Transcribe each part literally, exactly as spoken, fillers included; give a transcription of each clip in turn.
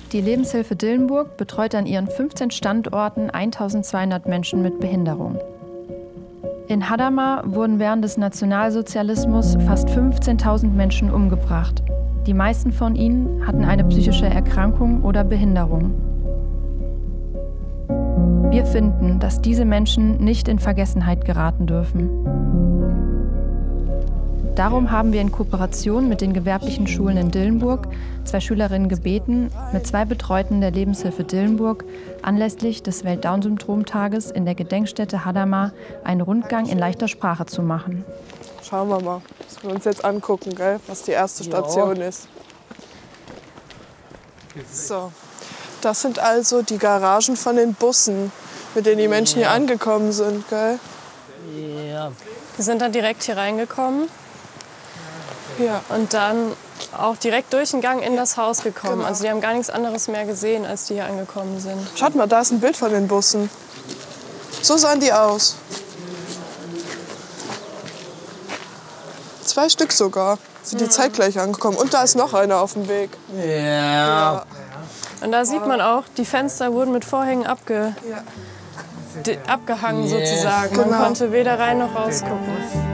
Die Lebenshilfe Dillenburg betreut an ihren fünfzehn Standorten eintausendzweihundert Menschen mit Behinderung. In Hadamar wurden während des Nationalsozialismus fast fünfzehntausend Menschen umgebracht. Die meisten von ihnen hatten eine psychische Erkrankung oder Behinderung. Wir finden, dass diese Menschen nicht in Vergessenheit geraten dürfen. Darum haben wir in Kooperation mit den gewerblichen Schulen in Dillenburg zwei Schülerinnen gebeten, mit zwei Betreuten der Lebenshilfe Dillenburg anlässlich des Welt-Down-Syndrom-Tages in der Gedenkstätte Hadamar einen Rundgang in leichter Sprache zu machen. Schauen wir mal, dass wir uns jetzt angucken, gell, was die erste Station ja. ist. So, das sind also die Garagen von den Bussen, mit denen die Menschen ja. hier angekommen sind, gell? Ja. Wir sind dann direkt hier reingekommen. Ja. Und dann auch direkt durch den Gang in das Haus gekommen. Genau. Also die haben gar nichts anderes mehr gesehen, als die hier angekommen sind. Schaut mal, da ist ein Bild von den Bussen. So sahen die aus. Zwei Stück sogar. Sind die mhm. zeitgleich angekommen. Und da ist noch einer auf dem Weg. Ja. ja. Und da sieht man auch, die Fenster wurden mit Vorhängen abge ja. abgehangen yes. sozusagen. Genau. Man konnte weder rein noch raus gucken.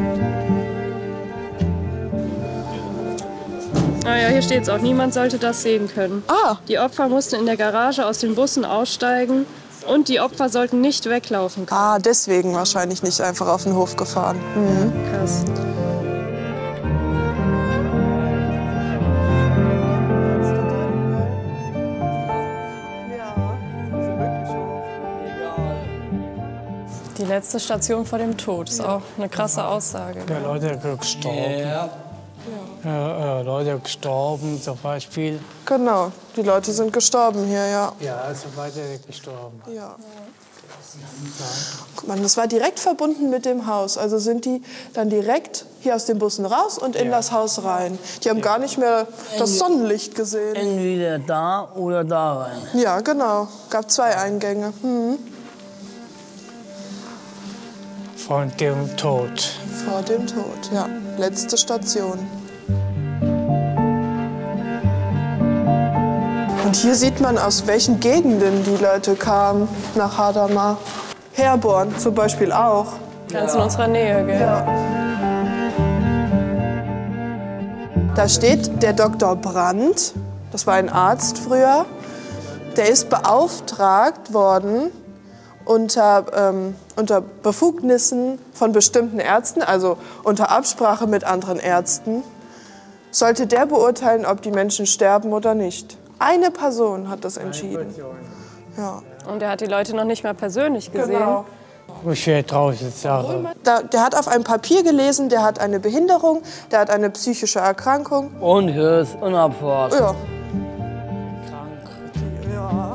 Ah ja, hier steht es auch. Niemand sollte das sehen können. Ah. Die Opfer mussten in der Garage aus den Bussen aussteigen und die Opfer sollten nicht weglaufen können. Ah, deswegen wahrscheinlich nicht einfach auf den Hof gefahren. Mhm. Krass. Die letzte Station vor dem Tod ist auch eine krasse Aussage. Ja, Leute gestorben. Ja. Ja. Äh, Leute gestorben zum Beispiel. Genau, die Leute sind gestorben hier, ja. Ja, also weiter gestorben. Ja. Ja. Guck mal, das war direkt verbunden mit dem Haus. Also sind die dann direkt hier aus den Bussen raus und in ja. das Haus rein. Die haben ja. gar nicht mehr das Sonnenlicht gesehen. Entweder da oder da rein. Ja, genau. Gab zwei Eingänge. Hm. Vor dem Tod. Vor dem Tod, ja. Letzte Station. Und hier sieht man, aus welchen Gegenden die Leute kamen nach Hadamar. Herborn zum Beispiel auch. Ganz ja. in unserer Nähe, gell? Ja. Da steht der Doktor Brandt, das war ein Arzt früher, der ist beauftragt worden, unter, ähm, unter Befugnissen von bestimmten Ärzten, also unter Absprache mit anderen Ärzten, sollte der beurteilen, ob die Menschen sterben oder nicht. Eine Person hat das entschieden. Ja. Und er hat die Leute noch nicht mal persönlich gesehen. Genau. Ich werde draußen sagen. Da, der hat auf einem Papier gelesen, der hat eine Behinderung, der hat eine psychische Erkrankung. Und hier ist Unabfahrt. Ja. Ja.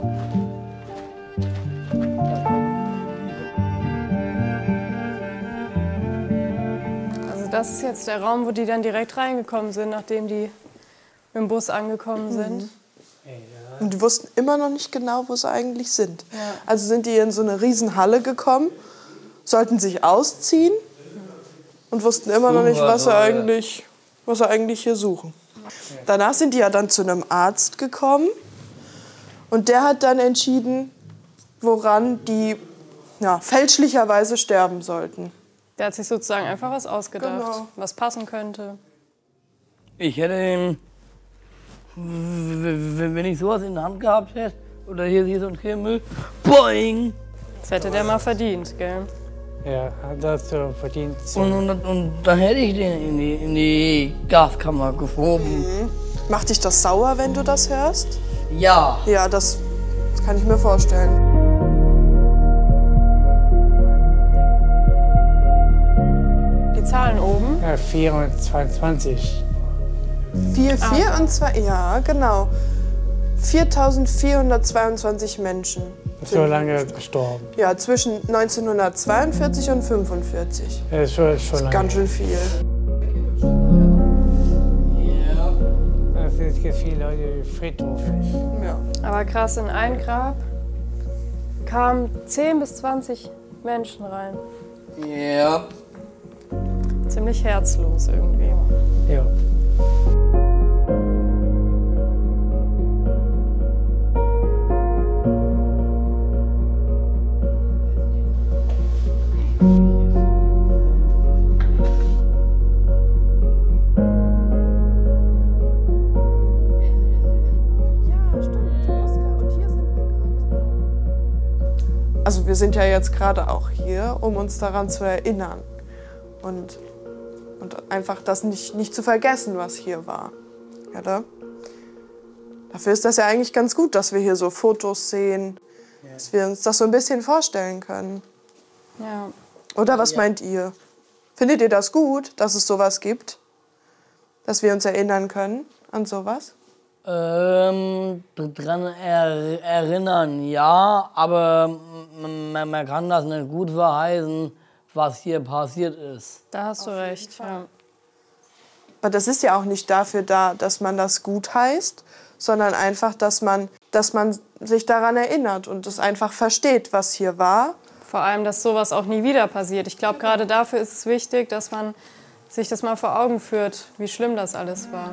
Also das ist jetzt der Raum, wo die dann direkt reingekommen sind, nachdem die mit dem Bus angekommen sind. Mhm. Und die wussten immer noch nicht genau, wo sie eigentlich sind. Ja. Also sind die in so eine Riesenhalle gekommen, sollten sich ausziehen und wussten immer noch nicht, was sie eigentlich, was sie eigentlich hier suchen. Danach sind die ja dann zu einem Arzt gekommen und der hat dann entschieden, woran die ja, fälschlicherweise sterben sollten. Der hat sich sozusagen einfach was ausgedacht, Genau. was passen könnte. Ich hätte den, wenn ich sowas in der Hand gehabt hätte, oder hier, hier so ein Kimmel, boing! Das hätte der mal verdient, gell? Ja, hat das so verdient. Und, und, und dann hätte ich den in die, in die Gaskammer geschoben. Mhm. Macht dich das sauer, wenn du das hörst? Ja. Ja, das, das kann ich mir vorstellen. Die Zahlen oben. Ja, vierhundertzweiundzwanzig. vier, vier und zwei, ja, genau. viertausendvierhundertzweiundzwanzig Menschen. So lange gestorben. Ja, zwischen neunzehnhundertzweiundvierzig und fünfundvierzig. Ja, ist schon, schon Das ist lange. ganz schön viel. Ja. Es gibt viele Leute, die Friedhof ist. Ja. Aber krass, in ein Grab kamen zehn bis zwanzig Menschen rein. Ja. Ziemlich herzlos irgendwie. Ja. also wir sind ja jetzt gerade auch hier, um uns daran zu erinnern und, und einfach das nicht, nicht zu vergessen, was hier war. Oder? Dafür ist das ja eigentlich ganz gut, dass wir hier so Fotos sehen, dass wir uns das so ein bisschen vorstellen können. Ja. Oder was meint ihr? Findet ihr das gut, dass es sowas gibt? Dass wir uns erinnern können an sowas? Ähm, dran er, erinnern, ja, aber man, man kann das nicht gut verheißen, was hier passiert ist. Da hast du recht, ja. Aber das ist ja auch nicht dafür da, dass man das gut heißt, sondern einfach, dass man, dass man sich daran erinnert und es einfach versteht, was hier war. Vor allem, dass sowas auch nie wieder passiert. Ich glaube, gerade dafür ist es wichtig, dass man sich das mal vor Augen führt, wie schlimm das alles war.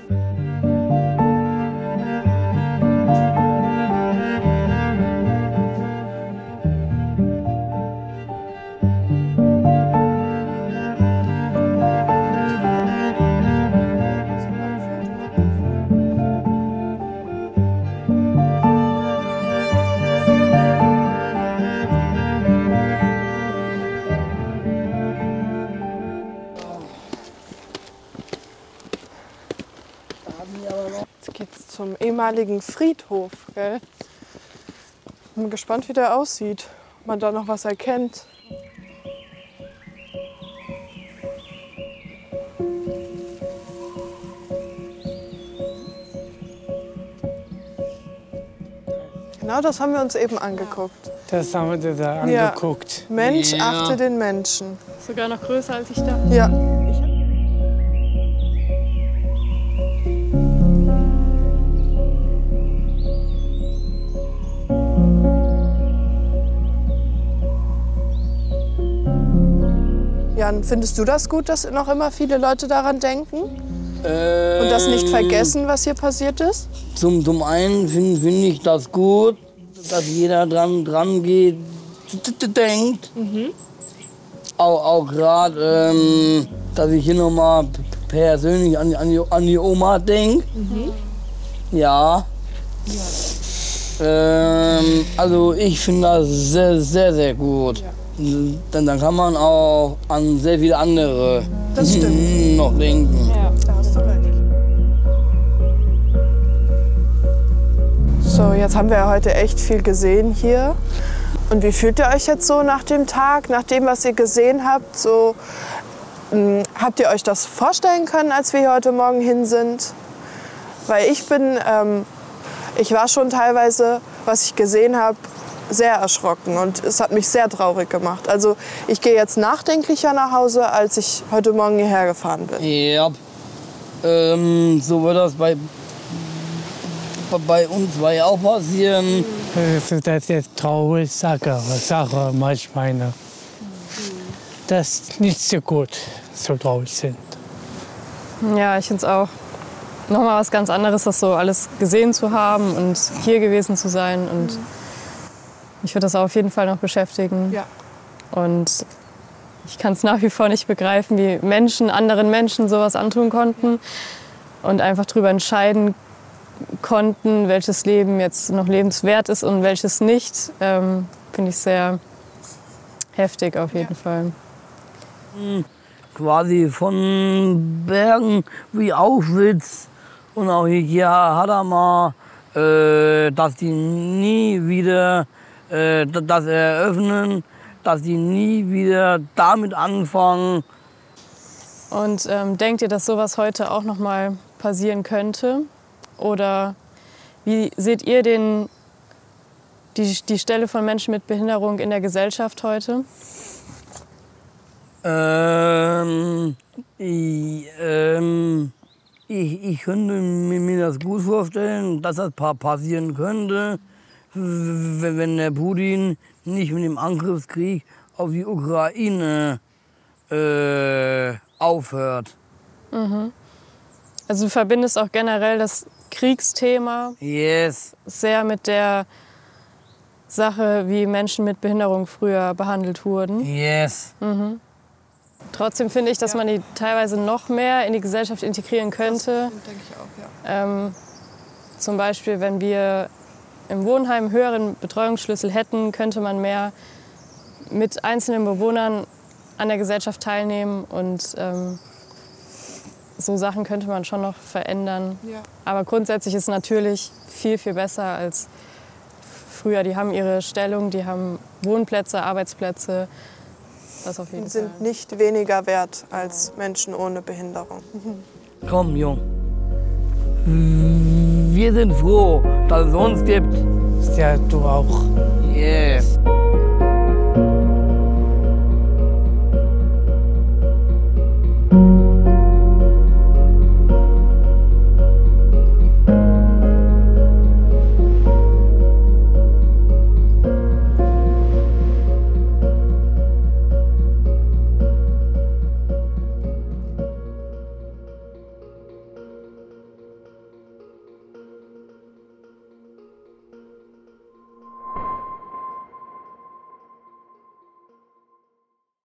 Jetzt geht's zum ehemaligen Friedhof, gell? Bin gespannt, wie der aussieht, ob man da noch was erkennt. Genau das haben wir uns eben angeguckt. Das haben wir da Ja. angeguckt. Mensch, Ja. achte den Menschen. Sogar noch größer, als ich dachte. Ja. Jan, findest du das gut, dass noch immer viele Leute daran denken? Und das nicht vergessen, was hier passiert ist? Zum, zum einen finde find ich das gut, dass jeder dran, dran geht, denkt. Mhm. Auch, auch gerade, ähm, dass ich hier nochmal persönlich an, an, die, an die Oma denke. Mhm. Ja. Ähm, also ich finde das sehr, sehr, sehr gut. Ja. Dann, dann kann man auch an sehr viele andere Das stimmt. noch denken. Ja. Da hast du recht. So, jetzt haben wir ja heute echt viel gesehen hier. Und wie fühlt ihr euch jetzt so nach dem Tag, nach dem, was ihr gesehen habt? So, mh, habt ihr euch das vorstellen können, als wir hier heute Morgen hin sind? Weil ich bin, ähm, ich war schon teilweise, was ich gesehen habe, sehr erschrocken und es hat mich sehr traurig gemacht. Also ich gehe jetzt nachdenklicher nach Hause, als ich heute Morgen hierher gefahren bin. Ja, ähm, so wird das bei, bei uns zwei auch passieren. Das ist eine traurige Sache, Sache manchmal. Das ist nicht so gut, so traurig sind. Ja, ich finde es auch nochmal was ganz anderes, das so alles gesehen zu haben und hier gewesen zu sein. Und ich würde das auf jeden Fall noch beschäftigen. Ja. Und ich kann es nach wie vor nicht begreifen, wie Menschen anderen Menschen sowas antun konnten und einfach darüber entscheiden konnten, welches Leben jetzt noch lebenswert ist und welches nicht. Ähm, finde ich sehr heftig auf jeden ja. Fall. Quasi von Bergen wie Auschwitz und auch hier Hadamar, äh, dass die nie wieder äh, das eröffnen, dass die nie wieder damit anfangen. Und ähm, denkt ihr, dass sowas heute auch noch mal passieren könnte? Oder wie seht ihr den, die, die Stelle von Menschen mit Behinderung in der Gesellschaft heute? Ähm, ich, ähm, ich, ich könnte mir das gut vorstellen, dass das passieren könnte, wenn der Putin nicht mit dem Angriffskrieg auf die Ukraine äh, aufhört. Mhm. Also du verbindest auch generell das Kriegsthema yes. sehr mit der Sache, wie Menschen mit Behinderung früher behandelt wurden. Yes. Mhm. Trotzdem finde ich, dass man die teilweise noch mehr in die Gesellschaft integrieren könnte. Das denke ich auch, ja. Ähm, zum Beispiel, wenn wir im Wohnheim höheren Betreuungsschlüssel hätten, könnte man mehr mit einzelnen Bewohnern an der Gesellschaft teilnehmen und ähm, so Sachen könnte man schon noch verändern. Ja. Aber grundsätzlich ist es natürlich viel, viel besser als früher. Die haben ihre Stellung, die haben Wohnplätze, Arbeitsplätze. Das auf jeden Und sind Fall. nicht weniger wert als Menschen ohne Behinderung. Komm, Jung. Wir sind froh, dass es uns gibt. Ja, du auch.